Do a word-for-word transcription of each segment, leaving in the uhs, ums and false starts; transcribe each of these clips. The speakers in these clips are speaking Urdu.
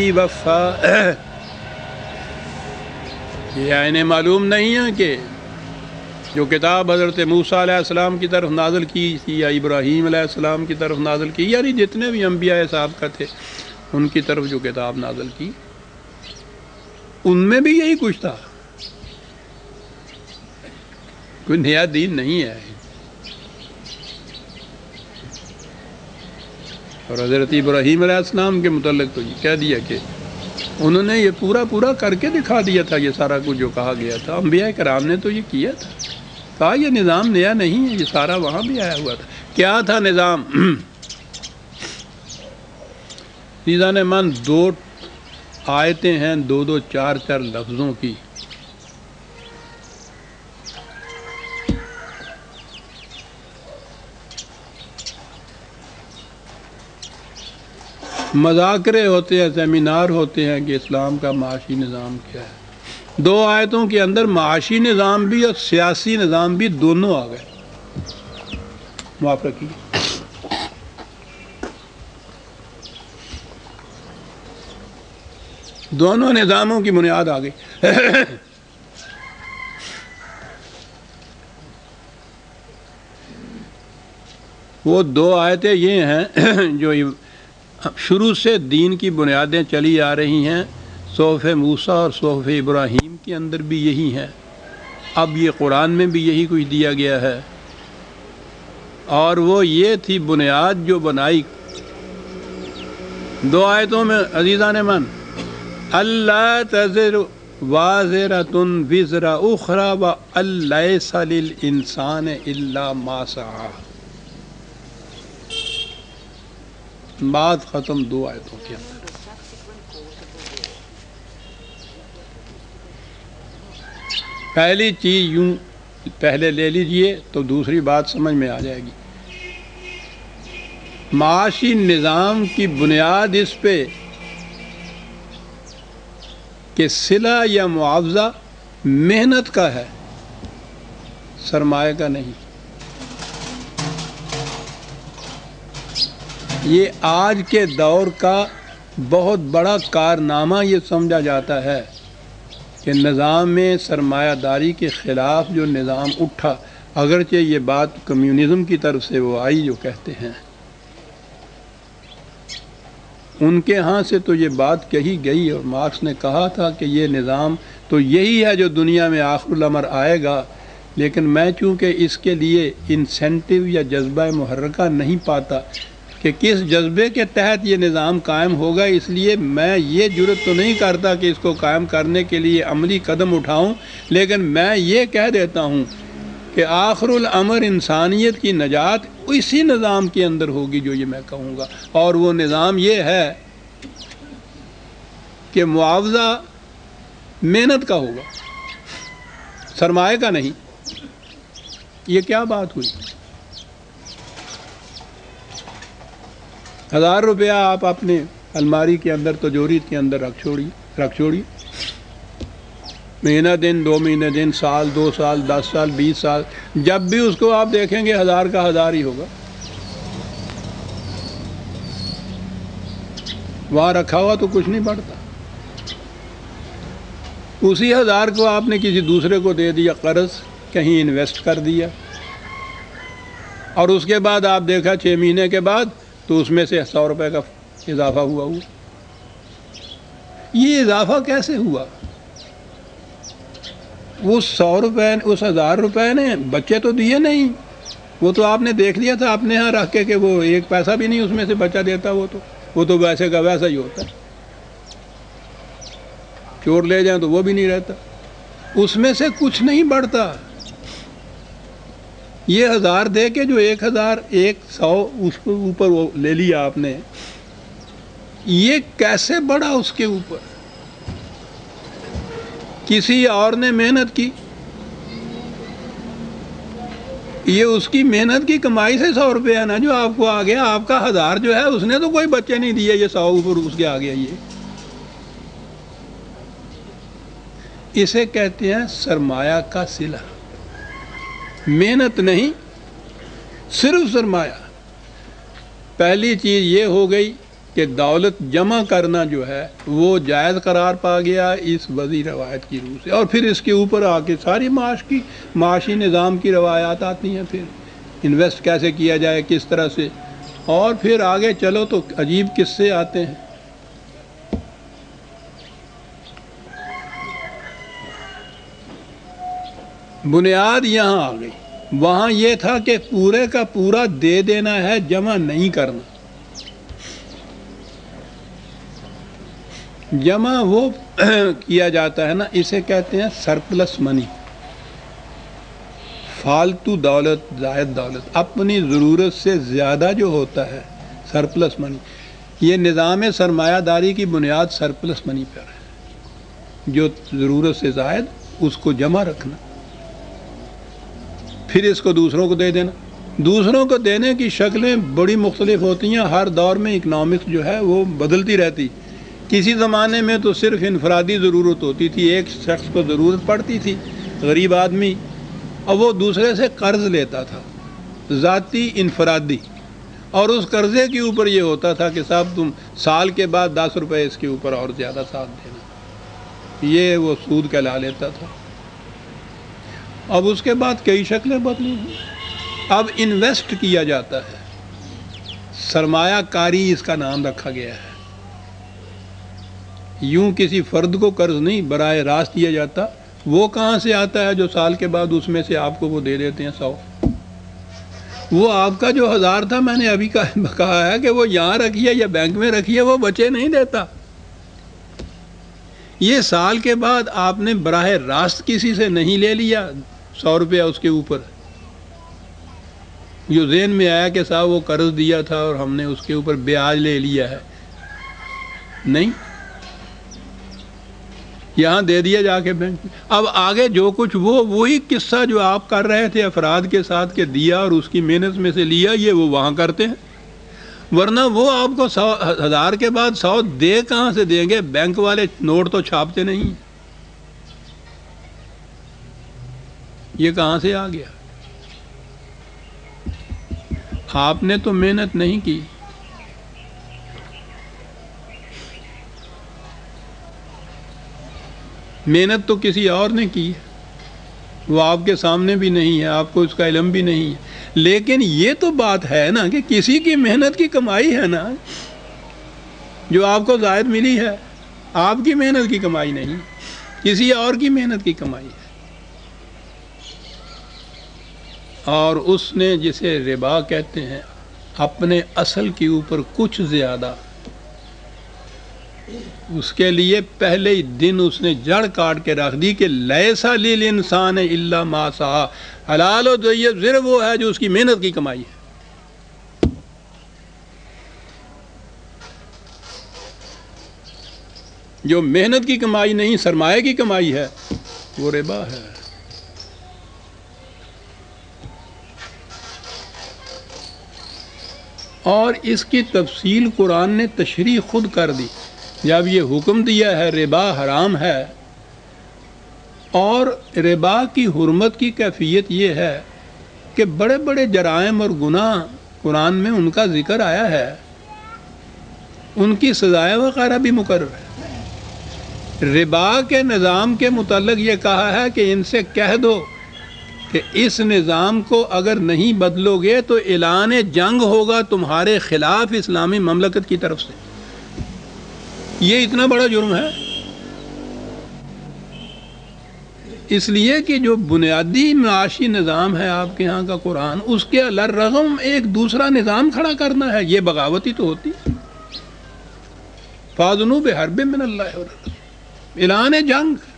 وفا، یہ انہیں معلوم نہیں ہے کہ جو کتاب حضرت موسیٰ علیہ السلام کی طرف نازل کی تھی یا ابراہیم علیہ السلام کی طرف نازل کی، یعنی جتنے بھی انبیاء سابقہ تھے ان کی طرف جو کتاب نازل کی ان میں بھی یہی کچھ تھا، کوئی نیا دین نہیں ہے۔ اور حضرت ابراہیم علیہ السلام کے متعلق تو یہ کہہ دیا کہ انہوں نے یہ پورا پورا کر کے دکھا دیا تھا، یہ سارا کچھ جو کہا گیا تھا انبیاء کرام نے تو یہ کیا تھا، کہا یہ نظام نیا نہیں ہے، یہ سارا وہاں بھی آیا ہوا تھا۔ کیا تھا نظام؟ عزیزان من، دو آیتیں ہیں، دو دو چار چار لفظوں کی، مذاکرے ہوتے ہیں، سیمینار ہوتے ہیں کہ اسلام کا معاشی نظام کیا ہے۔ دو آیتوں کے اندر معاشی نظام بھی اور سیاسی نظام بھی دونوں آ گئے۔ معاف رکھیے، دونوں نظاموں کی بنیاد آ گئی۔ وہ دو آیتیں یہ ہیں جو شروع سے دین کی بنیادیں چلی آ رہی ہیں، صحف موسیٰ اور صحف ابراہیم کے اندر بھی یہی ہیں، اب یہ قرآن میں بھی یہی کچھ دیا گیا ہے، اور وہ یہ تھی بنیاد جو بنائی دو آیتوں میں۔ عزیزان من، اللہ تزر وازرۃ وزر اخری وان لیس للانسان الا ما سعی، بات ختم دو آیتوں کے اندر۔ پہلی چیز یوں پہلے لے لیجئے تو دوسری بات سمجھ میں آ جائے گی۔ معاشی نظام کی بنیاد اس پہ کہ صلہ یا معاوضہ محنت کا ہے، سرمایہ کا نہیں۔ یہ آج کے دور کا بہت بڑا کارنامہ یہ سمجھا جاتا ہے کہ نظام میں سرمایہ داری کے خلاف جو نظام اٹھا، اگرچہ یہ بات کمیونزم کی طرف سے وہ آئی جو کہتے ہیں، ان کے ہاں سے تو یہ بات کہی گئی، اور مارکس نے کہا تھا کہ یہ نظام تو یہی ہے جو دنیا میں آخر الامر آئے گا، لیکن میں چونکہ اس کے لیے انسینٹیو یا جذبہ محرکہ نہیں پاتا کہ کس جذبے کے تحت یہ نظام قائم ہوگا، اس لیے میں یہ جرات تو نہیں کرتا کہ اس کو قائم کرنے کے لیے عملی قدم اٹھاؤں، لیکن میں یہ کہہ دیتا ہوں کہ آخر الامر انسانیت کی نجات اسی نظام کے اندر ہوگی جو یہ میں کہوں گا، اور وہ نظام یہ ہے کہ معاوضہ محنت کا ہوگا، سرمایہ کا نہیں۔ یہ کیا بات ہوئی؟ ہزار روپیہ آپ اپنے الماری کے اندر تجوری کے اندر رکھ چھوڑیے رکھ چھوڑیے مہینہ دن، دو مہینے دن، سال، دو سال، دس سال، بیس سال، جب بھی اس کو آپ دیکھیں گے ہزار کا ہزار ہی ہوگا، وہاں رکھا ہوا تو کچھ نہیں بڑھتا۔ اسی ہزار کو آپ نے کسی دوسرے کو دے دیا قرض، کہیں انویسٹ کر دیا، اور اس کے بعد آپ دیکھا چھ مہینے کے بعد تو اس میں سے سو روپے کا اضافہ ہوا ہوا۔ یہ اضافہ کیسے ہوا؟ وہ سو روپے اس ہزار روپے نے بچے تو دیے نہیں، وہ تو آپ نے دیکھ لیا تھا اپنے ہاں رکھ کے کہ وہ ایک پیسہ بھی نہیں اس میں سے بچہ دیتا، وہ تو وہ تو ویسے کا ویسا ہی ہوتا ہے، چور لے جائیں تو وہ بھی نہیں رہتا، اس میں سے کچھ نہیں بڑھتا۔ یہ ہزار دے کے جو ایک ہزار ایک سو اس کے اوپر وہ لے لیا آپ نے، یہ کیسے بڑھا اس کے اوپر؟ کسی اور نے محنت کی، یہ اس کی محنت کی کمائی سے سو روپے ہے نا جو آپ کو آ گیا، آپ کا ہزار جو ہے اس نے تو کوئی بچے نہیں دیے، یہ سو اوپر اس کے آ گیا۔ یہ اسے کہتے ہیں سرمایہ کا صلہ، محنت نہیں، صرف سرمایہ۔ پہلی چیز یہ ہو گئی کہ دولت جمع کرنا جو ہے وہ جائز قرار پا گیا اس وضعی روایت کی روح سے، اور پھر اس کے اوپر آ کے ساری معاش کی معاشی نظام کی روایات آتی ہیں، پھر انویسٹ کیسے کیا جائے کس طرح سے، اور پھر آگے چلو تو عجیب قصے آتے ہیں۔ بنیاد یہاں آ گئی، وہاں یہ تھا کہ پورے کا پورا دے دینا ہے، جمع نہیں کرنا۔ جمع وہ کیا جاتا ہے نا، اسے کہتے ہیں سرپلس منی، فالتو دولت، زائد دولت، اپنی ضرورت سے زیادہ جو ہوتا ہے سرپلس منی۔ یہ نظام سرمایہ داری کی بنیاد سرپلس منی پر ہے، جو ضرورت سے زائد اس کو جمع رکھنا، پھر اس کو دوسروں کو دے دینا۔ دوسروں کو دینے کی شکلیں بڑی مختلف ہوتی ہیں، ہر دور میں اکنامکس جو ہے وہ بدلتی رہتی۔ کسی زمانے میں تو صرف انفرادی ضرورت ہوتی تھی، ایک شخص کو ضرورت پڑتی تھی، غریب آدمی، اور وہ دوسرے سے قرض لیتا تھا، ذاتی انفرادی، اور اس قرضے کے اوپر یہ ہوتا تھا کہ صاحب تم سال کے بعد دس روپے اس کے اوپر اور زیادہ ساتھ دینا، یہ وہ سود کہلا لیتا تھا۔ اب اس کے بعد کئی شکلیں بدلی ہیں، اب انویسٹ کیا جاتا ہے، سرمایہ کاری اس کا نام رکھا گیا ہے۔ یوں کسی فرد کو قرض نہیں براہ راست دیا جاتا، وہ کہاں سے آتا ہے جو سال کے بعد اس میں سے آپ کو وہ دے دیتے ہیں سو۔ وہ آپ کا جو ہزار تھا، میں نے ابھی کہا ہے کہ وہ یہاں رکھیے یا بینک میں رکھیے، وہ بچے نہیں دیتا۔ یہ سال کے بعد آپ نے براہ راست کسی سے نہیں لے لیا سو روپیہ اس کے اوپر، جو ذہن میں آیا کہ صاحب وہ قرض دیا تھا اور ہم نے اس کے اوپر بیاج لے لیا ہے، نہیں، یہاں دے دیا جا کے بینک میں۔ اب آگے جو کچھ وہ وہی قصہ جو آپ کر رہے تھے افراد کے ساتھ کہ دیا اور اس کی محنت میں سے لیا، یہ وہ وہاں کرتے ہیں، ورنہ وہ آپ کو سو ہزار کے بعد سو دے کہاں سے دیں گے؟ بینک والے نوٹ تو چھاپتے نہیں، یہ کہاں سے آ گیا؟ آپ نے تو محنت نہیں کی۔ محنت تو کسی اور نے کی ہے، وہ آپ کے سامنے بھی نہیں ہے، آپ کو اس کا علم بھی نہیں ہے، لیکن یہ تو بات ہے نا کہ کسی کی محنت کی کمائی ہے نا جو آپ کو زائد ملی ہے، آپ کی محنت کی کمائی نہیں، کسی اور کی محنت کی کمائی ہے۔ اور اس نے جسے ربا کہتے ہیں، اپنے اصل کے اوپر کچھ زیادہ، اس کے لیے پہلے ہی دن اس نے جڑ کاٹ کے رکھ دی کہ لیسا للانسان الا ما سعی، حلال و طیب صرف وہ ہے جو اس کی محنت کی کمائی ہے۔ جو محنت کی کمائی نہیں، سرمایہ کی کمائی ہے، وہ ربا ہے۔ اور اس کی تفصیل قرآن نے تشریح خود کر دی، جب یہ حکم دیا ہے ربا حرام ہے، اور ربا کی حرمت کی کیفیت یہ ہے کہ بڑے بڑے جرائم اور گناہ قرآن میں ان کا ذکر آیا ہے، ان کی سزائیں وغیرہ بھی مقرر ہے۔ ربا کے نظام کے متعلق یہ کہا ہے کہ ان سے کہہ دو کہ اس نظام کو اگر نہیں بدلو گے تو اعلان جنگ ہوگا تمہارے خلاف اسلامی مملکت کی طرف سے۔ یہ اتنا بڑا جرم ہے، اس لیے کہ جو بنیادی معاشی نظام ہے آپ کے ہاں کا قرآن، اس کے الرغم ایک دوسرا نظام کھڑا کرنا ہے، یہ بغاوتی تو ہوتی۔ فَأَذِنُوا بِحَرْبٍ مِّنَ اللَّهِ وَرَسُولِهِ، اعلان جنگ۔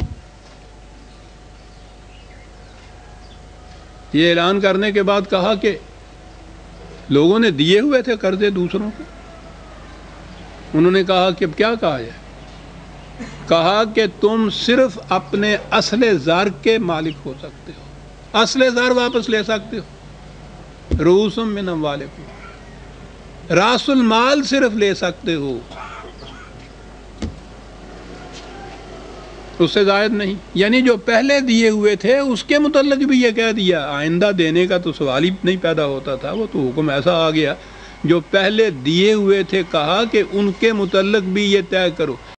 یہ اعلان کرنے کے بعد کہا کہ لوگوں نے دیے ہوئے تھے قرضے دوسروں کو، انہوں نے کہا کہ کیا کہا ہے؟ کہا کہ تم صرف اپنے اصل زر کے مالک ہو سکتے ہو، اصل زر واپس لے سکتے ہو، رؤوس من اموالکم، راس المال صرف لے سکتے ہو، اس سے زائد نہیں۔ یعنی جو پہلے دیے ہوئے تھے اس کے متعلق بھی یہ کہہ دیا، آئندہ دینے کا تو سوال ہی نہیں پیدا ہوتا تھا، وہ تو حکم ایسا آ گیا جو پہلے دیے ہوئے تھے کہا کہ ان کے متعلق بھی یہ طے کرو۔